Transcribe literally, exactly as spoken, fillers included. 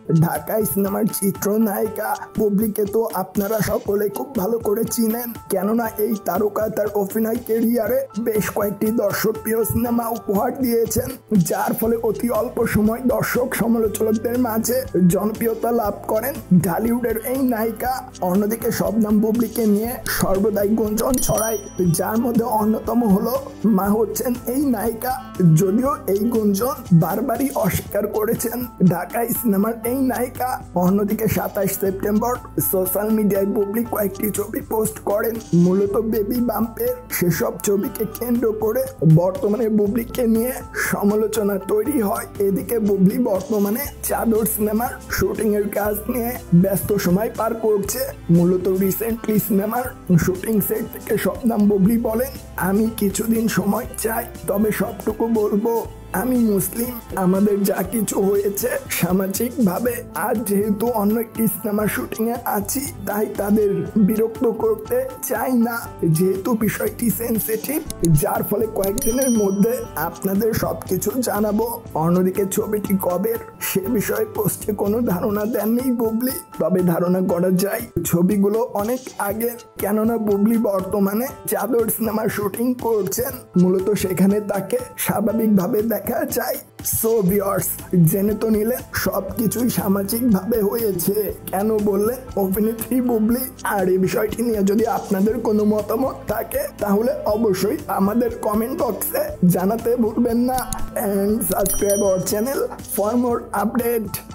ঢাকাই সিনেমার চিত্রনায়িকা বুবলিকে তো আপনারা সকলে খুব ভালো করে চিনেন, কেননা এই তারকা তার অভিনয় ক্যারিয়ারে বেশ কয়েকটি দর্শক প্রিয় সিনেমা উপহার দিয়েছেন, যার ফলে অতি অল্প সময় দর্শক সমালোচকদের মাঝে জনপ্রিয়তা লাভ করেন ঢালিউডের এই নায়িকা। অন্যদিকে শবনম বুবলিকে নিয়ে সর্বদাই গুঞ্জন ছড়ায়, যার মধ্যে অন্যতম হলো মা হচ্ছেন এই নায়িকা। যদিও এই গুঞ্জন বারবারই অস্বীকার করেছেন ঢাকাই সিনেমার এই নায়িকা। অন্যদিকে সাতাশ সেপ্টেম্বর সোশ্যাল মিডিয়ায় বুবলি কয়েকটি ছবি পোস্ট করেন, মূলত বেবি বাম্পের। সেসব ছবিকে কেন্দ্র করে বর্তমানে বুবলিকে নিয়ে সমালোচনা তৈরি হয়। এদিকে বুবলি বর্তমানে চাদর সিনেমার শুটিং এর কাজ নিয়ে ব্যস্ত সময় পার করছে। মূলত রিসেন্টলি সিনেমার শুটিং সেট থেকে শবনম বুবলি বলেন, আমি কিছুদিন সময় চাই, তবে সবটুকু বলবো আমি মুসলিম, আমাদের যা কিছু হয়েছে সামাজিক ভাবে, আর যেহেতু অন্য একটি সিনেমা শুটিং এ আছি তাই তাদের বিরক্ত করতে চাই না, যেহেতু বিষয়টি সেন্সিটিভ, যার ফলে কয়েকদিনের মধ্যে আপনাদের সবকিছু জানাবো। অন্যদিকে ছবিটি কবের সে বিষয়ে পোস্টে কোনো ধারণা দেননি বুবলি, তবে ধারণা করা যায় ছবিগুলো অনেক আগের, কেননা বুবলি বর্তমানে চাদর সিনেমার শুটিং করছেন। মূলত সেখানে তাকে স্বাভাবিকভাবে দেখা যায়। সো ভিউয়ার্স, জেনে তো নিলে সবকিছুই সামাজিক ভাবে হয়েছে, কেন বললেন অভিনেত্রী বুবলি। আর এই বিষয়টি নিয়ে যদি আপনাদের কোনো মতামত থাকে তাহলে অবশ্যই আমাদের কমেন্ট বক্সে জানাতে ভুলবেন না। And subscribe our channel for more update.